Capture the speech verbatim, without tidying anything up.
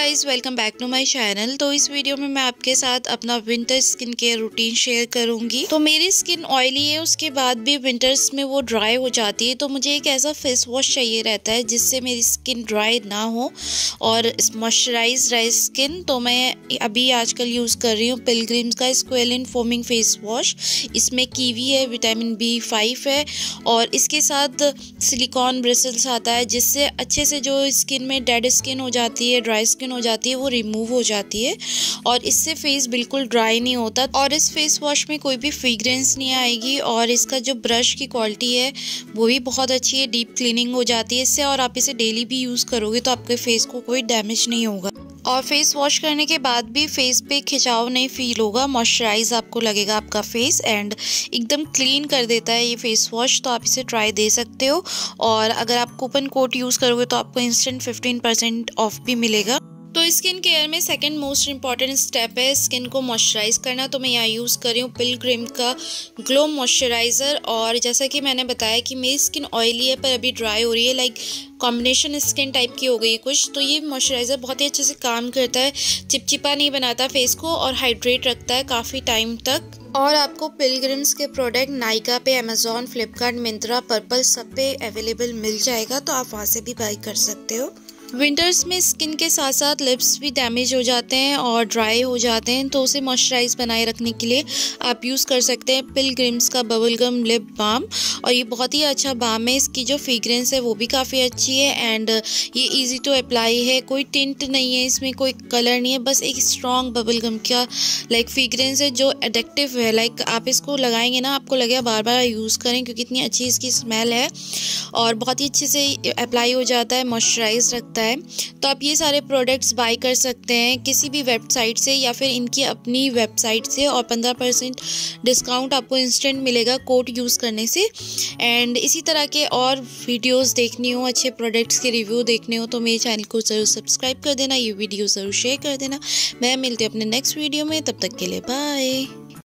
Guys, welcome back to my channel. तो इस video में मैं आपके साथ अपना winter skin care routine share करूंगी। तो मेरी स्किन ऑयली है, उसके बाद भी विंटर्स में वो ड्राई हो जाती है। तो मुझे एक ऐसा फेस वॉश चाहिए रहता है जिससे मेरी स्किन ड्राई ना हो और मॉइस्चराइज रहे स्किन। तो मैं अभी आजकल यूज़ कर रही हूँ पिलग्रिम्स का स्क्वेलिन फोमिंग फेस वॉश। इसमें कीवी है, विटामिन बी फाइव है और इसके साथ सिलिकॉन ब्रिसल्स आता है जिससे अच्छे से जो स्किन में डेड स्किन हो जाती है, ड्राई स्किन हो जाती है, वो रिमूव हो जाती है और इससे फेस बिल्कुल ड्राई नहीं होता। और इस फेस वॉश में कोई भी फ्रेग्रेंस नहीं आएगी और इसका जो ब्रश की क्वालिटी है वो भी बहुत अच्छी है, डीप क्लीनिंग हो जाती है इससे। और आप इसे डेली भी यूज़ करोगे तो आपके फेस को कोई डैमेज नहीं होगा और फेस वॉश करने के बाद भी फेस पे खिंचाव नहीं फील होगा। मॉइस्चराइज आपको लगेगा आपका फेस एंड एकदम क्लीन कर देता है ये फेस वॉश। तो आप इसे ट्राई दे सकते हो और अगर आप कूपन कोड यूज़ करोगे तो आपको इंस्टेंट फिफ्टीन परसेंट ऑफ भी मिलेगा। तो स्किन केयर में सेकंड मोस्ट इम्पॉर्टेंट स्टेप है स्किन को मॉइस्चराइज करना। तो मैं यहाँ यूज़ कर रही हूँ पिलग्रिम का ग्लो मॉइस्चराइज़र। और जैसा कि मैंने बताया कि मेरी स्किन ऑयली है पर अभी ड्राई हो रही है, लाइक कॉम्बिनेशन स्किन टाइप की हो गई है कुछ। तो ये मॉइस्चराइज़र बहुत ही अच्छे से काम करता है, चिपचिपा नहीं बनाता फेस को और हाइड्रेट रखता है काफ़ी टाइम तक। और आपको पिलग्रिम्स के प्रोडक्ट नायका पे, अमेजोन, फ्लिपकार्ट, मिंत्रा, पर्पल सब पे अवेलेबल मिल जाएगा, तो आप वहाँ से भी बाई कर सकते हो। विंटर्स में स्किन के साथ साथ लिप्स भी डैमेज हो जाते हैं और ड्राई हो जाते हैं, तो उसे मॉइस्चराइज बनाए रखने के लिए आप यूज़ कर सकते हैं पिलग्रिम्स का बबल गम लिप बाम। और ये बहुत ही अच्छा बाम है, इसकी जो फ्रेग्रेंस है वो भी काफ़ी अच्छी है एंड ये इजी टू अप्लाई है। कोई टिंट नहीं है इसमें, कोई कलर नहीं है, बस एक स्ट्रॉन्ग बबल गम का लाइक फ्रेग्रेंस है जो एडिक्टिव है। लाइक आप इसको लगाएंगे ना, आपको लगेगा बार बार यूज़ करें क्योंकि इतनी अच्छी इसकी स्मेल है और बहुत ही अच्छे से अप्लाई हो जाता है, मॉइस्चराइज रखता है। तो आप ये सारे प्रोडक्ट्स बाय कर सकते हैं किसी भी वेबसाइट से या फिर इनकी अपनी वेबसाइट से और पंद्रह परसेंट डिस्काउंट आपको इंस्टेंट मिलेगा कोड यूज़ करने से। एंड इसी तरह के और वीडियोस देखनी हो, अच्छे प्रोडक्ट्स के रिव्यू देखने हो तो मेरे चैनल को ज़रूर सब्सक्राइब कर देना, ये वीडियो ज़रूर शेयर कर देना। मैं मिलती हूँ अपने नेक्स्ट वीडियो में, तब तक के लिए बाय।